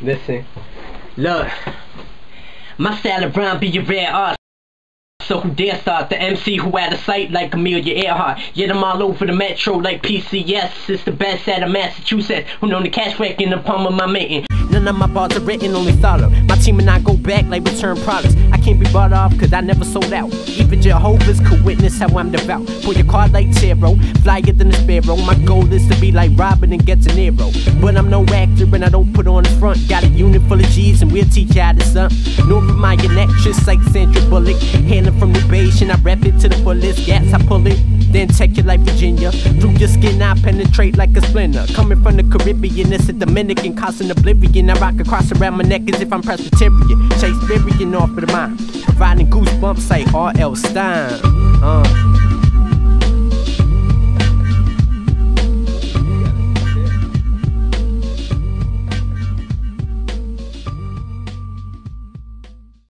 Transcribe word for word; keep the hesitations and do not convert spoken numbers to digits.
Listen. Look. My style of rhyme be your rare art. So who dare start the M C who had a sight like Amelia Earhart? Yet I'm all over the metro like P C S. It's the best out of Massachusetts. Who known the cash wreck in the palm of my mitten. None of my bars are written, only thought of. My team and I go back like return products. I can't be bought off cause I never sold out. Even Jehovah's could witness how I'm devout. Pull your card like tarot, flyer than a sparrow. My goal is to be like Robin and get to Nero. But I'm no actor and I don't put on the front. Got a unit full of G's and we'll teach you how to suck. North of my neck, just like Sandra Bullock. Hailing from New Beige and I rap it to the fullest. Gas I pull it, then take you like Virginia. Through your skin I penetrate like a splinter. Coming from the Caribbean, it's a Dominican, causing oblivion. I rock across around my neck as if I'm Presbyterian. Shakespearean off of the mind, providing goosebumps like R L Stein. Uh.